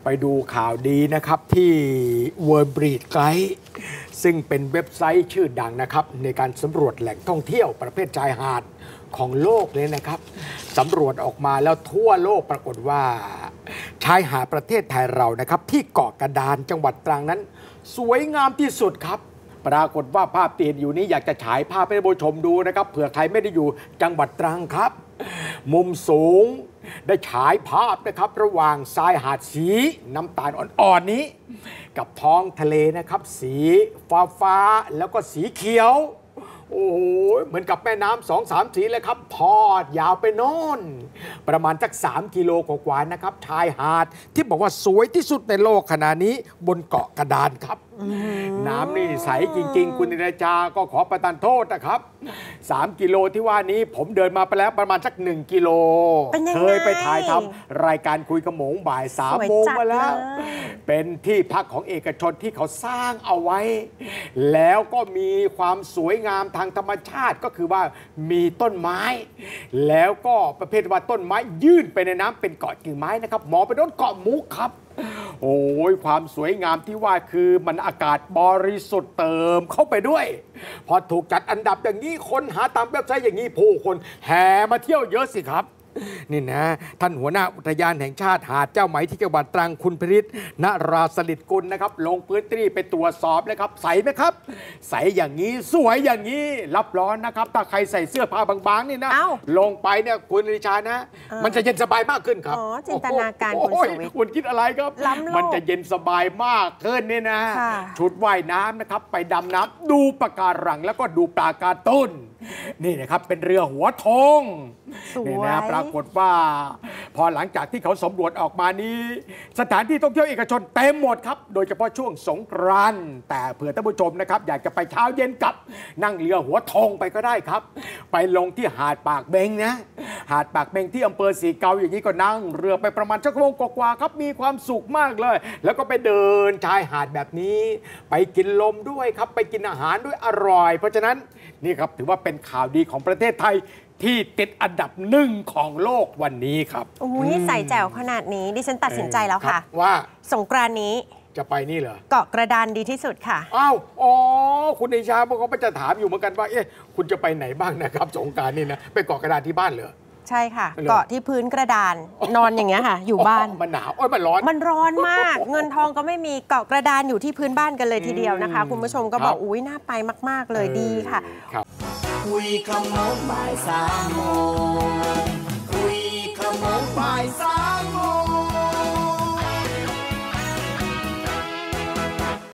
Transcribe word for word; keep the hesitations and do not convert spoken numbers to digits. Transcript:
ไปดูข่าวดีนะครับที่ World Breed Guide ซึ่งเป็นเว็บไซต์ชื่อดังนะครับในการสำรวจแหล่งท่องเที่ยวประเภทชายหาดของโลกเลยนะครับสำรวจออกมาแล้วทั่วโลกปรากฏว่าชายหาดประเทศไทยเรานะครับที่เกาะกระดานจังหวัดตรังนั้นสวยงามที่สุดครับปรากฏว่าภาพที่เห็นอยู่นี้อยากจะฉายภาพให้ท่านผู้ชมดูนะครับเผื่อใครไม่ได้อยู่จังหวัดตรังครับมุมสูงได้ฉายภาพนะครับระหว่างทรายหาดสีน้ำตาลอ่อนๆนี้กับท้องทะเลนะครับสีฟ้าฟ้าแล้วก็สีเขียวโอ้โหเหมือนกับแม่น้ำสองสามสีเลยครับทอดยาวไปโน่นประมาณสักสามกิโลกว่าๆนะครับชายหาดที่บอกว่าสวยที่สุดในโลกขณะนี้บนเกาะกระดานครับน้ำนี่ใสจริงๆคุณนิรจาก็ขอประทานโทษนะครับสามกิโลที่ว่านี้ผมเดินมาไปแล้วประมาณสักหนึ่งกิโลเคยไปถ่ายทำรายการคุยกระหมงบ่ายสามโมงมาแล้วเป็นที่พักของเอกชนที่เขาสร้างเอาไว้แล้วก็มีความสวยงามทางธรรมชาติก็คือว่ามีต้นไม้แล้วก็ประเภทว่าต้นไม้ยื่นไปในน้ำเป็นเกาะกิ่งไม้นะครับมองไปโดนเกาะมุกครับโอ้ยความสวยงามที่ว่าคือมันอากาศบริสุทธิ์เติมเข้าไปด้วยพอถูกจัดอันดับอย่างนี้คนหาตามเว็บไซต์อย่างนี้ผู้คนแห่มาเที่ยวเยอะสิครับนี่นะท่านหัวหน้าอุทยานแห่งชาติหาดเจ้าไหมที่จังหวัดตรังคุณพริษณราสลิดกุลนะครับลงพื้นที่ไปตรวจสอบเลยครับใสไหมครับใสอย่างนี้สวยอย่างนี้รับร้อนนะครับถ้าใครใส่เสื้อผ้าบางๆนี่นะลงไปเนี่ยคุณนิชานะมันจะเย็นสบายมากขึ้นครับอ๋อจินตนาการคุณสุวิทย์คุณคิดอะไรครับมันจะเย็นสบายมากขึ้นนี่นะชุดว่ายน้ำนะครับไปดำน้ำดูปะการังแล้วก็ดูปลาการ์ตูนนี่นะครับเป็นเรือหัวธงนี่นะปรากฏว่าพอหลังจากที่เขาสำรวจออกมานี้สถานที่ท่องเที่ยวเอกชนเต็มหมดครับโดยเฉพาะช่วงสงกรานต์แต่เผื่อท่านผู้ชมนะครับอยากจะไปเช้าเย็นกลับนั่งเรือหัวธงไปก็ได้ครับไปลงที่หาดปากเบงนะหาดปากเบงที่อำเภอสีเกาอย่างนี้ก็นั่งเรือไปประมาณชั่วโมงกว่าๆครับมีความสุขมากเลยแล้วก็ไปเดินชายหาดแบบนี้ไปกินลมด้วยครับไปกินอาหารด้วยอร่อยเพราะฉะนั้นนี่ครับถือว่าเป็นข่าวดีของประเทศไทยที่ติดอันดับหนึ่งของโลกวันนี้ครับโอ้ยใส่แจ๋วขนาดนี้ดิฉันตัดสินใจแล้วค่ะว่าสงกรานต์นี้จะไปนี่เหรอเกาะกระดานดีที่สุดค่ะอ้าวอ๋อคุณนิชาพวกเขาจะถามอยู่เหมือนกันว่าเอ๊ะคุณจะไปไหนบ้างนะครับสงกรานต์นี่นะไปเกาะกระดานที่บ้านเหรอใช่ค่ะเกาะที่พื้นกระดานนอนอย่างเงี้ยค่ะอยู่บ้านมันหนาวโอ้ยมันร้อนมันร้อนมากเงินทองก็ไม่มีเกาะกระดานอยู่ที่พื้นบ้านกันเลยทีเดียวนะคะคุณผู้ชมก็บอกอุ้ยน่าไปมากๆเลยดีค่ะคุยขโมงบ่ายสามโมง